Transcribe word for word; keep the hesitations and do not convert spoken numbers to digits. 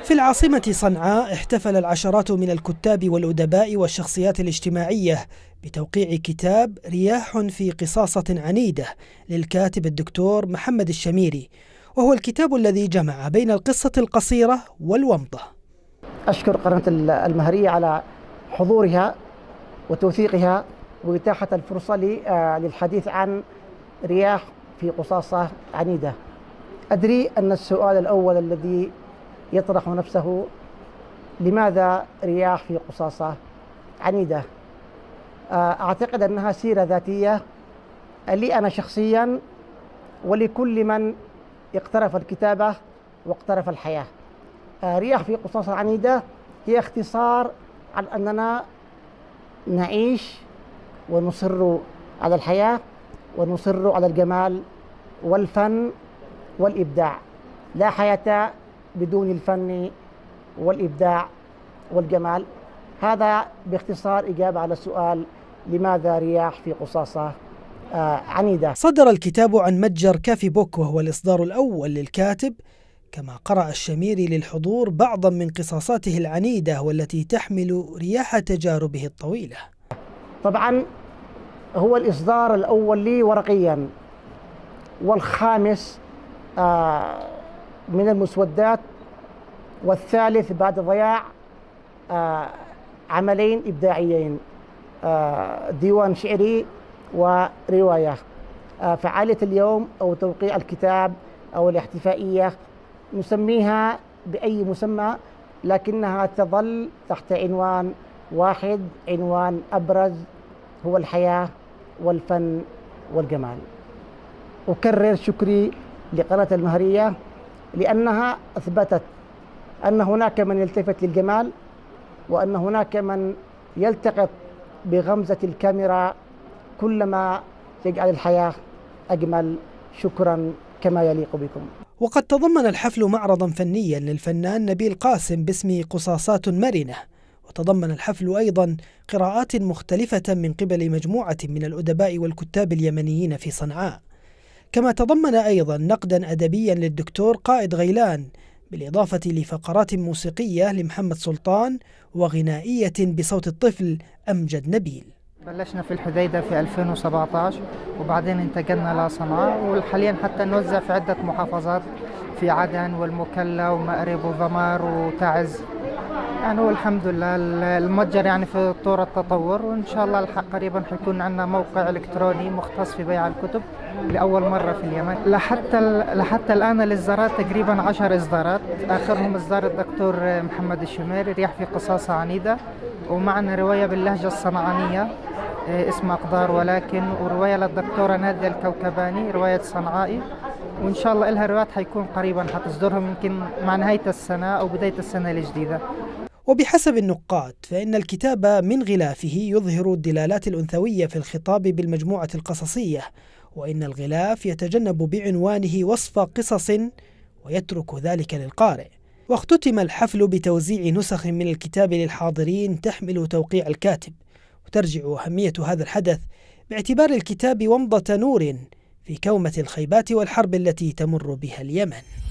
في العاصمة صنعاء احتفل العشرات من الكتاب والأدباء والشخصيات الاجتماعية بتوقيع كتاب رياح في قصاصة عنيدة للكاتب الدكتور محمد الشميري، وهو الكتاب الذي جمع بين القصة القصيرة والومضة. أشكر قناة المهرية على حضورها وتوثيقها وإتاحة الفرصة لي للحديث عن رياح في قصاصة عنيدة. أدري أن السؤال الأول الذي يطرح نفسه: لماذا رياح في قصاصة عنيدة؟ أعتقد أنها سيرة ذاتية لي أنا شخصيا ولكل من اقترف الكتابة واقترف الحياة. رياح في قصاصة عنيدة هي اختصار عن أننا نعيش ونصر على الحياة ونصر على الجمال والفن والإبداع. لا حياة بدون الفن والإبداع والجمال. هذا باختصار إجابة على السؤال: لماذا رياح في قصاصة آه عنيدة؟ صدر الكتاب عن متجر كافي بوك، وهو الإصدار الأول للكاتب، كما قرأ الشميري للحضور بعضا من قصاصاته العنيدة والتي تحمل رياح تجاربه الطويلة. طبعا هو الإصدار الأول لي ورقيا، والخامس آه من المسودات، والثالث بعد ضياع آه عملين إبداعيين، آه ديوان شعري ورواية. آه فعالية اليوم أو توقيع الكتاب أو الاحتفائية نسميها بأي مسمى، لكنها تظل تحت عنوان واحد، عنوان أبرز هو الحياة والفن والجمال. أكرر شكري لقناة المهرية لأنها أثبتت أن هناك من يلتفت للجمال، وأن هناك من يلتقط بغمزة الكاميرا كلما يجعل الحياة أجمل. شكرا كما يليق بكم. وقد تضمن الحفل معرضا فنيا للفنان نبيل قاسم باسم قصاصات مرنة، وتضمن الحفل أيضا قراءات مختلفة من قبل مجموعة من الأدباء والكتاب اليمنيين في صنعاء، كما تضمن أيضا نقدا أدبيا للدكتور قائد غيلان، بالإضافة لفقرات موسيقية لمحمد سلطان وغنائية بصوت الطفل أمجد نبيل. بلشنا في الحديدة في ألفين وسبعة عشر، وبعدين انتقلنا لصنعاء، وحاليا حتى نوزع في عدة محافظات في عدن والمكلا ومأرب وضمار وتعز. يعني والحمد لله المتجر يعني في طور التطور، وإن شاء الله قريبا حيكون عندنا موقع إلكتروني مختص في بيع الكتب لأول مرة في اليمن. لحتى لحتى الآن الإصدارات تقريبا عشر إصدارات، آخرهم إصدار الدكتور محمد الشميري رياح في قصاصة عنيدة، ومعنا رواية باللهجة الصنعانية اسمها أقدار ولكن، ورواية للدكتورة نادية الكوكباني رواية صنعائي، وإن شاء الله لها روايات حيكون قريبا حتصدرهم يمكن مع نهاية السنة أو بداية السنة الجديدة. وبحسب النقاد فإن الكتاب من غلافه يظهر الدلالات الأنثوية في الخطاب بالمجموعة القصصية، وإن الغلاف يتجنب بعنوانه وصف قصص ويترك ذلك للقارئ. واختتم الحفل بتوزيع نسخ من الكتاب للحاضرين تحمل توقيع الكاتب، وترجع أهمية هذا الحدث باعتبار الكتاب ومضة نور في كومة الخيبات والحرب التي تمر بها اليمن.